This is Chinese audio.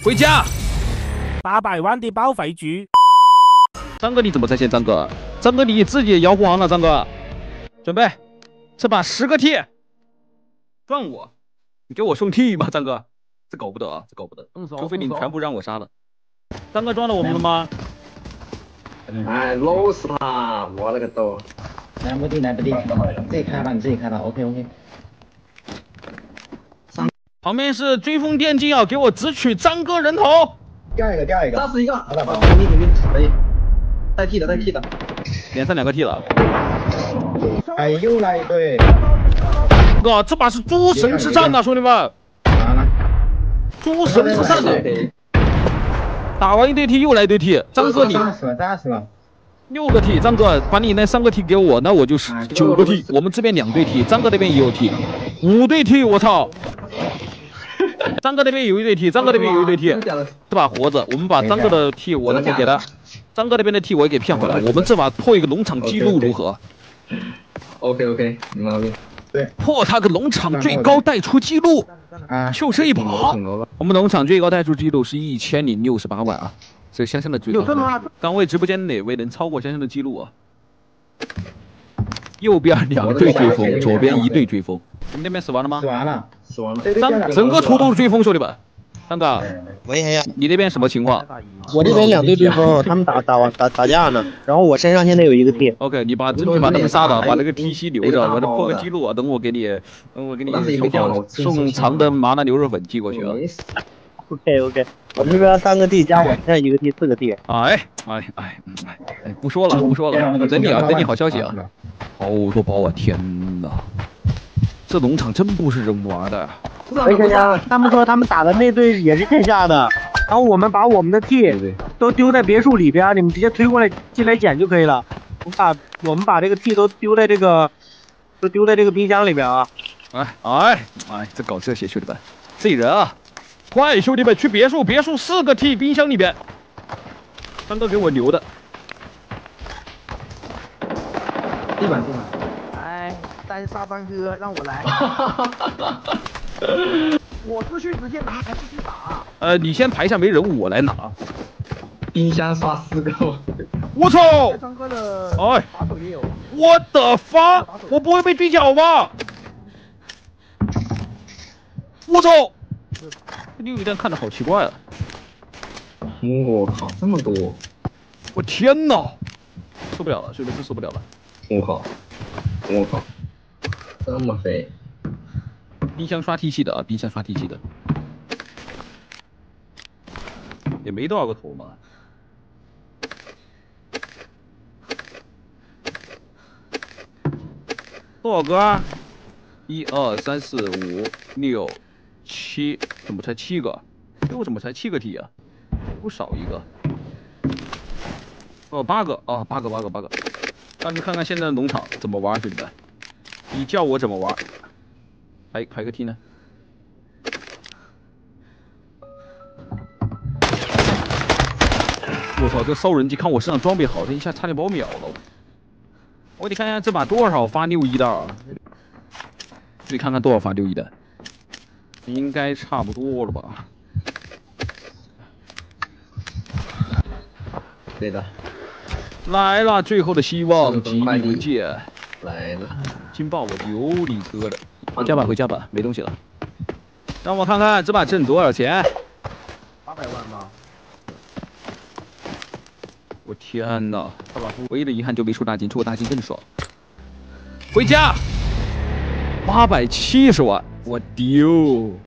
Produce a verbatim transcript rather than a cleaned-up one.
回家。 八百万的报废局。 张哥，你怎么在线？张哥，张哥你自己也摇黄了。张哥，准备，这把十个 T， 赚我，你给我送 T 吧，张哥，这搞不得啊，这搞不得，除非你全部让我杀了。张哥赚了我们了吗？ 哎，老死他！我勒个刀！ 来不地来不地，自己开吧，你自己开吧。OK OK。 旁边是追风电竞啊，给我直取张哥人头。 掉一个，掉一个。 炸死一个。 好的，好的。 你你可以。代替的，代替的。 连上两个 T 了。 哎，又来一队。 哥，这把是诸神之战呐，兄弟们。 完了。 诸神之战的。打完一对 T 又来一对 T， 张哥你炸死了，炸死了。 六个 T， 张哥把你那三个 T 给我，那我就是九个 T。我们这边两对 T， 张哥那边也有 T， 五对 T， 我操！张哥那边有一对 T， 张哥那边有一对 T， 这把活着，我们把张哥的 T 我能够给他，张哥那边的 T 我也给骗回来，我们这把破一个农场记录如何 ？OK OK， 没毛病。 对， 破他个农场最高带出记录， 啊， 就这一把。我们农场最高带出记录是一千零六十八万啊，这香香的最高。有这么？刚位直播间哪位能超过香香的记录啊？右边两队追风，左边一队追风。你们那边死完了吗？ 死完了， 死完了。 张整个图都是追风，兄弟们。张哥， 喂，哎呀， 你那边什么情况？ 我这边两队追风，他们打打完打打架呢。然后我身上现在有一个 T。 OK， 你把你把他们杀了，把那个 T 七留着，我这破个记录啊。等我给你，等我给你送送长灯麻辣牛肉粉寄过去啊。 OK OK， 我这边三个 T 加我现在一个 T， 四个 T。 哎哎哎哎，不说了不说了，等你啊，等你好消息啊。好多包啊！天哪，这农场真不是人玩的。 喂，香香，他们说他们打的那队也是线下的，然后我们把我们的 T 都丢在别墅里边，你们直接推过来进来捡就可以了。我们把我们把这个 T 都丢在这个，都丢在这个冰箱里边啊。 哎哎哎，这搞这些兄弟们，这人啊，快兄弟们去别墅，别墅四个 T 冰箱里边，张哥给我留的。 地板地板。 哎，带杀张哥，让我来。我是去直接拿还是去打？ 呃，你先排下没人物，我来拿。 冰箱刷四个。 我操！ 张哥的哎， 把手也有。 我的发，我不会被追缴吧？我操！这六一弹看着好奇怪啊！ 我靠，这么多！ 我天哪！受不了了，兄弟们受不了了！ 我靠！我靠！这么肥！ 冰箱刷 T 七的啊，冰箱刷 T 七的，也没多少个头嘛。多少个啊？一二三四五六七，怎么才七个？哎，我怎么才七个 T 啊？不少一个。哦，八个啊，八个八个八个。大家看看现在的农场怎么玩，兄弟们，你叫我怎么玩？还还有个 T 呢？我操，这烧人机看我身上装备好，这一下差点把我秒了。我得看一下这把多少发六一的啊？得看看多少发六一的，应该差不多了吧？ 对的。 来了，最后的希望，吉利文件来了。 金爆我有你哥的！加把回家吧，没东西了。让我看看这把挣多少钱？ 八百万吧。 我天哪！唯一的遗憾就没出大金，出个大金更爽。回家，八百七十万，我丢。